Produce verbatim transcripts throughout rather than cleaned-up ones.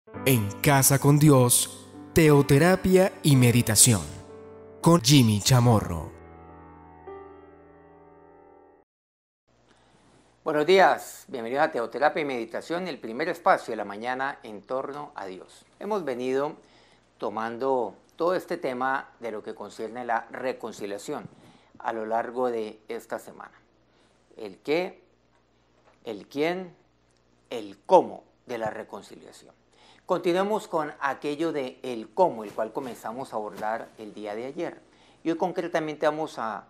En Casa con Dios, teoterapia y meditación, con Jimmy Chamorro. Buenos días, bienvenidos a Teoterapia y Meditación, el primer espacio de la mañana en torno a Dios. Hemos venido tomando todo este tema de lo que concierne la reconciliación a lo largo de esta semana. El qué, el quién, el cómo de la reconciliación. Continuemos con aquello de el cómo, el cual comenzamos a abordar el día de ayer. Y hoy concretamente vamos a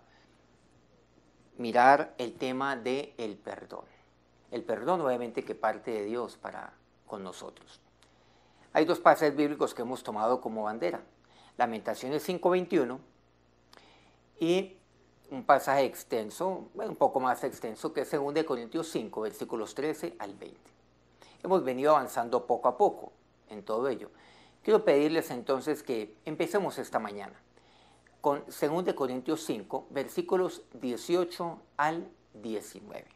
mirar el tema del perdón. El perdón obviamente que parte de Dios para con nosotros. Hay dos pasajes bíblicos que hemos tomado como bandera. Lamentaciones cinco veintiuno y un pasaje extenso, bueno, un poco más extenso, que es dos Corintios cinco, versículos trece al veinte. Hemos venido avanzando poco a poco en todo ello. Quiero pedirles entonces que empecemos esta mañana con dos Corintios cinco, versículos dieciocho al diecinueve.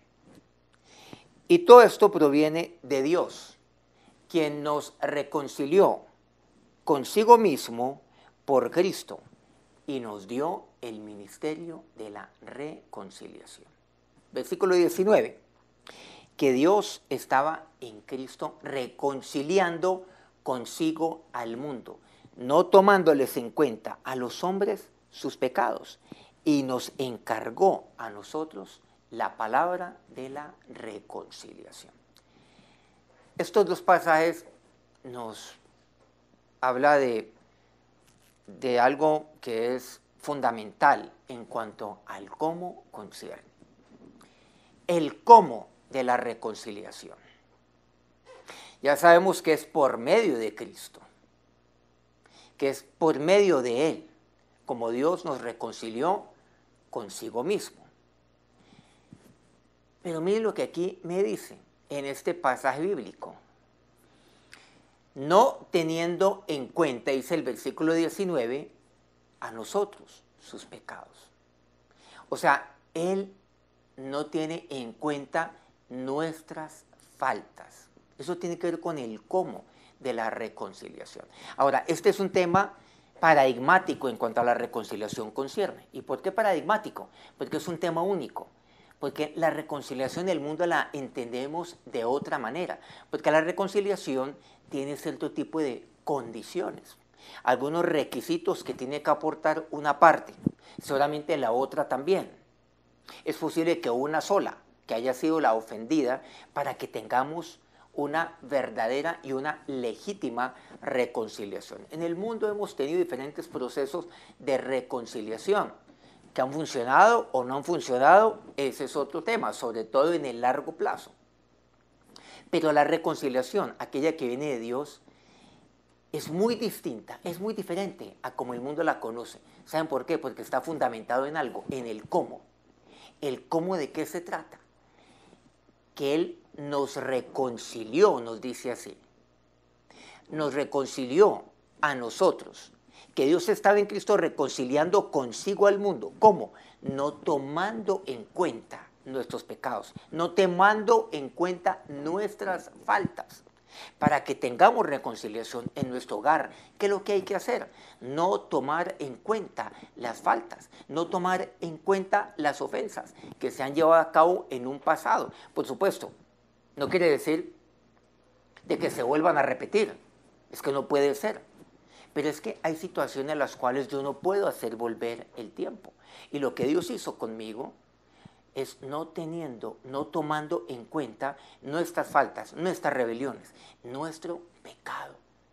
Y todo esto proviene de Dios, quien nos reconcilió consigo mismo por Cristo y nos dio el ministerio de la reconciliación. Versículo diecinueve, que Dios estaba en Cristo reconciliando consigo al mundo, no tomándoles en cuenta a los hombres sus pecados, y nos encargó a nosotros la palabra de la reconciliación. Estos dos pasajes nos habla de, de algo que es fundamental en cuanto al cómo concierne. El cómo de la reconciliación. Ya sabemos que es por medio de Cristo, que es por medio de Él, como Dios nos reconcilió consigo mismo. Pero miren lo que aquí me dice en este pasaje bíblico. No teniendo en cuenta, dice el versículo diecinueve, a nosotros sus pecados. O sea, Él no tiene en cuenta nuestras faltas. Eso tiene que ver con el cómo de la reconciliación. Ahora, este es un tema paradigmático en cuanto a la reconciliación concierne. ¿Y por qué paradigmático? Porque es un tema único. Porque la reconciliación del mundo la entendemos de otra manera. Porque la reconciliación tiene cierto tipo de condiciones, algunos requisitos que tiene que aportar una parte, seguramente la otra también. Es posible que una sola, que haya sido la ofendida, para que tengamos una verdadera y una legítima reconciliación. En el mundo hemos tenido diferentes procesos de reconciliación que han funcionado o no han funcionado, ese es otro tema, sobre todo en el largo plazo. Pero la reconciliación, aquella que viene de Dios, es muy distinta, es muy diferente a como el mundo la conoce. ¿Saben por qué? Porque está fundamentado en algo, en el cómo. El cómo de qué se trata. Que Él nos reconcilió, nos dice así. Nos reconcilió a nosotros. Que Dios estaba en Cristo reconciliando consigo al mundo. ¿Cómo? No tomando en cuenta nuestros pecados, no tomando en cuenta nuestras faltas. Para que tengamos reconciliación en nuestro hogar, ¿qué es lo que hay que hacer? No tomar en cuenta las faltas, no tomar en cuenta las ofensas que se han llevado a cabo en un pasado. Por supuesto, no quiere decir de que se vuelvan a repetir, es que no puede ser. Pero es que hay situaciones en las cuales yo no puedo hacer volver el tiempo. Y lo que Dios hizo conmigo es no teniendo, no tomando en cuenta nuestras faltas, nuestras rebeliones, nuestro pecado.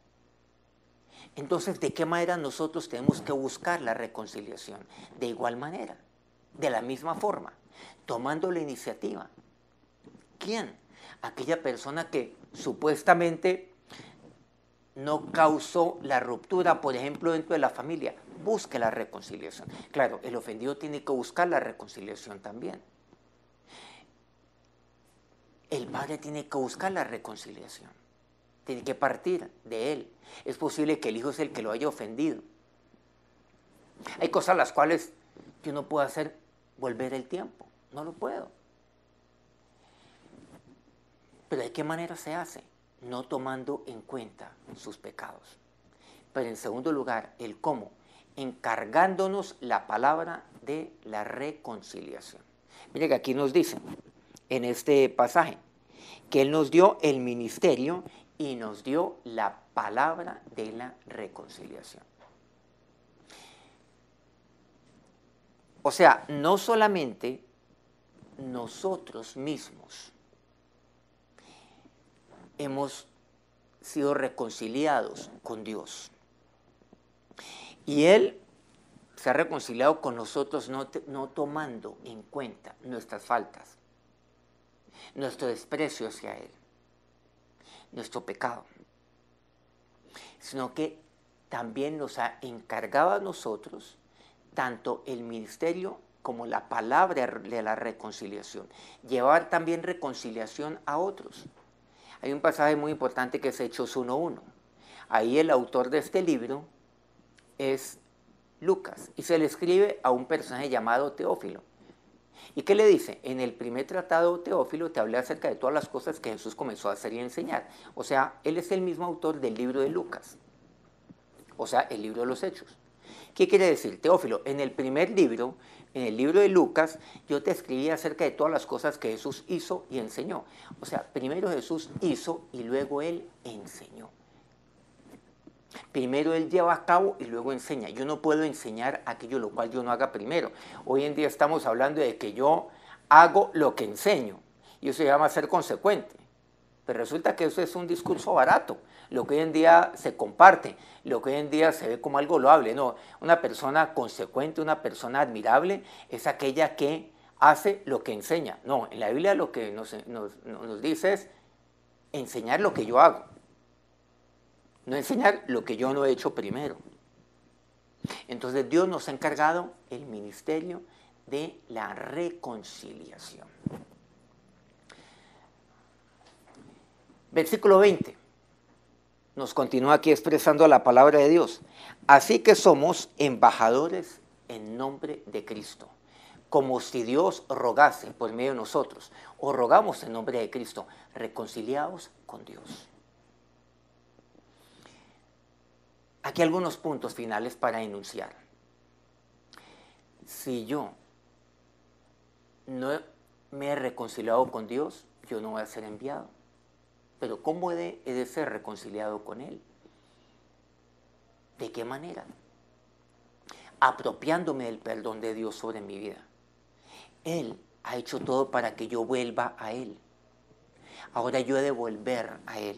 Entonces, ¿de qué manera nosotros tenemos que buscar la reconciliación? De igual manera, de la misma forma, tomando la iniciativa. ¿Quién? Aquella persona que supuestamente no causó la ruptura, por ejemplo, dentro de la familia. Busque la reconciliación. Claro, el ofendido tiene que buscar la reconciliación también. El padre tiene que buscar la reconciliación. Tiene que partir de él. Es posible que el hijo es el que lo haya ofendido. Hay cosas a las cuales yo no puedo hacer volver el tiempo. No lo puedo. Pero ¿de qué manera se hace? no tomando en cuenta sus pecados. Pero en segundo lugar, el cómo, encargándonos la palabra de la reconciliación. Mire que aquí nos dice, en este pasaje, que Él nos dio el ministerio y nos dio la palabra de la reconciliación. O sea, no solamente nosotros mismos hemos sido reconciliados con Dios. Y Él se ha reconciliado con nosotros no, te, no tomando en cuenta nuestras faltas, nuestro desprecio hacia Él, nuestro pecado, sino que también nos ha encargado a nosotros tanto el ministerio como la palabra de la reconciliación, llevar también reconciliación a otros. Hay un pasaje muy importante que es Hechos uno uno. Ahí el autor de este libro es Lucas y se le escribe a un personaje llamado Teófilo. ¿Y qué le dice? En el primer tratado, Teófilo, te hablé acerca de todas las cosas que Jesús comenzó a hacer y a enseñar. O sea, él es el mismo autor del libro de Lucas, o sea, el libro de los Hechos. ¿Qué quiere decir? Teófilo, en el primer libro, en el libro de Lucas, yo te escribí acerca de todas las cosas que Jesús hizo y enseñó. O sea, primero Jesús hizo y luego Él enseñó. Primero Él lleva a cabo y luego enseña. Yo no puedo enseñar aquello lo cual yo no haga primero. Hoy en día estamos hablando de que yo hago lo que enseño. Y eso se llama ser consecuente. Pero resulta que eso es un discurso barato. Lo que hoy en día se comparte, lo que hoy en día se ve como algo loable. No, una persona consecuente, una persona admirable es aquella que hace lo que enseña. No, en la Biblia lo que nos, nos, nos dice es enseñar lo que yo hago. No enseñar lo que yo no he hecho primero. Entonces Dios nos ha encargado el ministerio de la reconciliación. Versículo veinte. Nos continúa aquí expresando la palabra de Dios. Así que somos embajadores en nombre de Cristo, como si Dios rogase por medio de nosotros, o rogamos en nombre de Cristo, reconciliados con Dios. Aquí algunos puntos finales para enunciar. Si yo no me he reconciliado con Dios, yo no voy a ser enviado. Pero ¿cómo he de, he de ser reconciliado con Él? ¿De qué manera? Apropiándome del perdón de Dios sobre mi vida. Él ha hecho todo para que yo vuelva a Él. Ahora yo he de volver a Él.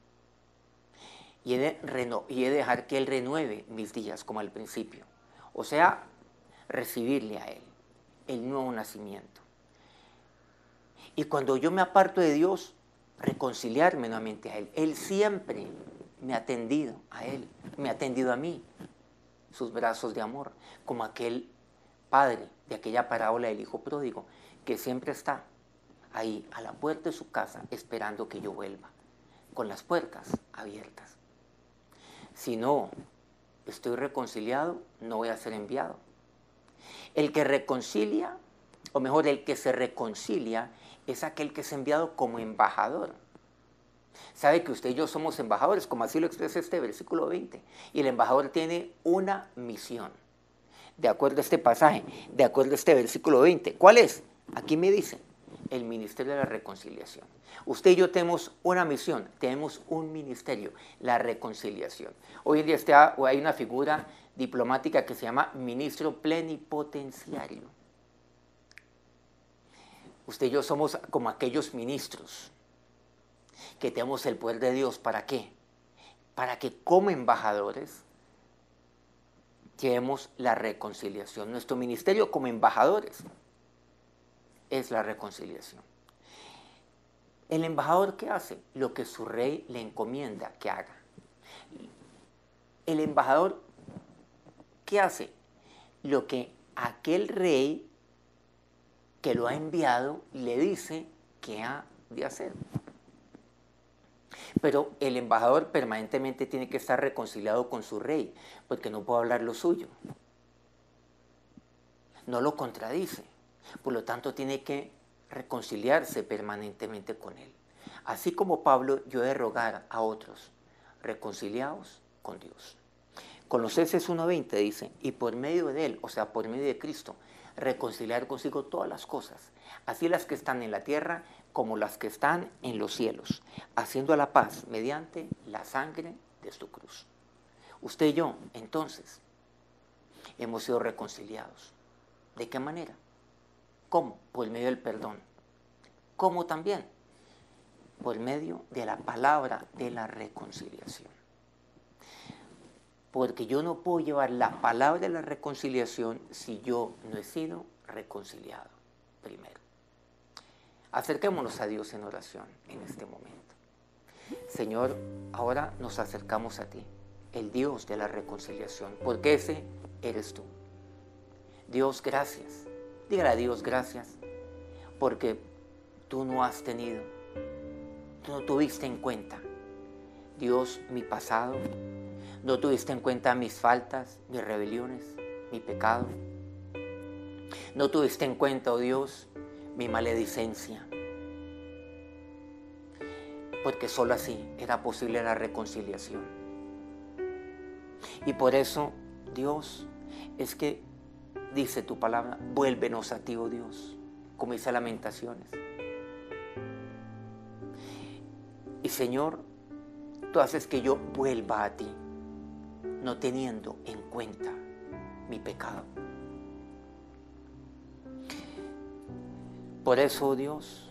Y he de, reno, y he de dejar que Él renueve mis días como al principio. O sea, recibirle a Él, el nuevo nacimiento. Y cuando yo me aparto de Dios, reconciliarme nuevamente a Él. Él siempre me ha atendido a Él, me ha atendido a mí, sus brazos de amor, como aquel padre de aquella parábola del hijo pródigo, que siempre está ahí a la puerta de su casa esperando que yo vuelva, con las puertas abiertas. Si no estoy reconciliado, no voy a ser enviado. El que reconcilia, o mejor, el que se reconcilia, es aquel que es enviado como embajador. Sabe que usted y yo somos embajadores, como así lo expresa este versículo veinte. Y el embajador tiene una misión, de acuerdo a este pasaje, de acuerdo a este versículo veinte. ¿Cuál es? Aquí me dice, el ministerio de la reconciliación. Usted y yo tenemos una misión, tenemos un ministerio, la reconciliación. Hoy en día está, hay una figura diplomática que se llama ministro plenipotenciario. Usted y yo somos como aquellos ministros que tenemos el poder de Dios. ¿Para qué? Para que como embajadores llevemos la reconciliación. Nuestro ministerio como embajadores es la reconciliación. ¿El embajador qué hace? Lo que su rey le encomienda que haga. ¿El embajador qué hace? Lo que aquel rey que lo ha enviado le dice que ha de hacer. Pero el embajador permanentemente tiene que estar reconciliado con su rey, porque no puede hablar lo suyo. No lo contradice. Por lo tanto, tiene que reconciliarse permanentemente con él. Así como Pablo, yo he de rogar a otros, reconciliados con Dios. Colosenses uno veinte dice, y por medio de él, o sea, por medio de Cristo, reconciliar consigo todas las cosas, así las que están en la tierra como las que están en los cielos, haciendo la paz mediante la sangre de su cruz. Usted y yo, entonces, hemos sido reconciliados. ¿De qué manera? ¿Cómo? Por medio del perdón. ¿Cómo también? Por medio de la palabra de la reconciliación. Porque yo no puedo llevar la palabra de la reconciliación si yo no he sido reconciliado primero. Acerquémonos a Dios en oración en este momento. Señor, ahora nos acercamos a ti, el Dios de la reconciliación, porque ese eres tú. Dios, gracias. Dígale a Dios gracias, porque tú no has tenido, tú no tuviste en cuenta, Dios, mi pasado, no tuviste en cuenta mis faltas, mis rebeliones, mi pecado. No tuviste en cuenta, oh Dios, mi maledicencia. Porque solo así era posible la reconciliación. Y por eso, Dios, es que dice tu palabra, vuélvenos a ti, oh Dios, como dice Lamentaciones. Y Señor, tú haces que yo vuelva a ti, no teniendo en cuenta mi pecado. Por eso, oh Dios,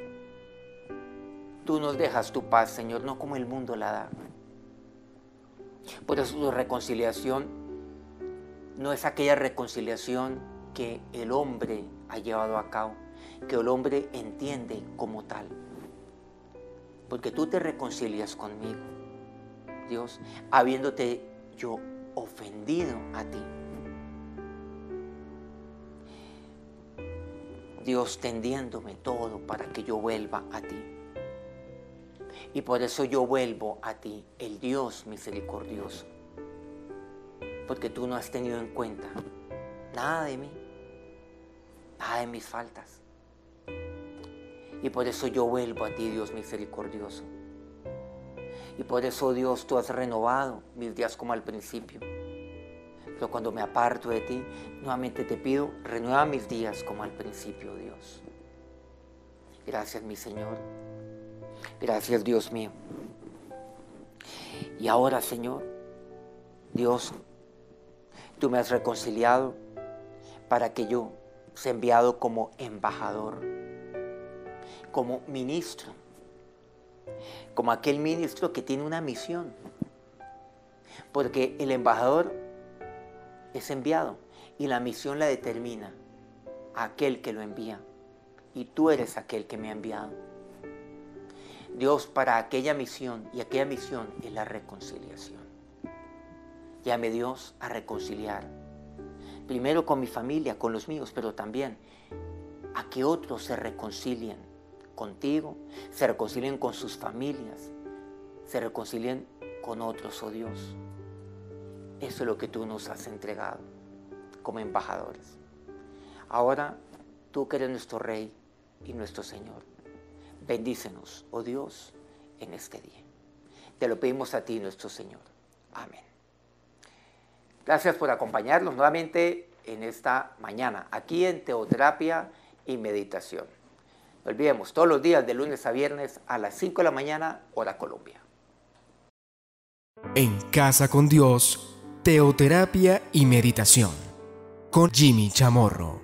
tú nos dejas tu paz, Señor, no como el mundo la da. Por eso tu reconciliación no es aquella reconciliación que el hombre ha llevado a cabo, que el hombre entiende como tal. Porque tú te reconcilias conmigo, Dios, habiéndote yo ofendido a ti. Dios tendiéndome todo para que yo vuelva a ti. Y por eso yo vuelvo a ti, el Dios misericordioso. Porque tú no has tenido en cuenta nada de mí, nada de mis faltas. Y por eso yo vuelvo a ti, Dios misericordioso. Y por eso, Dios, tú has renovado mis días como al principio. Pero cuando me aparto de ti, nuevamente te pido, renueva mis días como al principio, Dios. Gracias, mi Señor. Gracias, Dios mío. Y ahora, Señor, Dios, tú me has reconciliado para que yo sea enviado como embajador, como ministro, como aquel ministro que tiene una misión. Porque el embajador es enviado y la misión la determina aquel que lo envía. Y tú eres aquel que me ha enviado. Dios, para aquella misión, y aquella misión es la reconciliación. Llame Dios a reconciliar, primero con mi familia, con los míos, pero también a que otros se reconcilien contigo, se reconcilien con sus familias, se reconcilien con otros, oh Dios. Eso es lo que tú nos has entregado como embajadores. Ahora, tú que eres nuestro Rey y nuestro Señor, bendícenos, oh Dios, en este día. Te lo pedimos a ti, nuestro Señor. Amén. Gracias por acompañarnos nuevamente en esta mañana, aquí en Teoterapia y Meditación. No olvidemos, todos los días de lunes a viernes a las cinco de la mañana, hora Colombia. En Casa con Dios, Teoterapia y Meditación, con Jimmy Chamorro.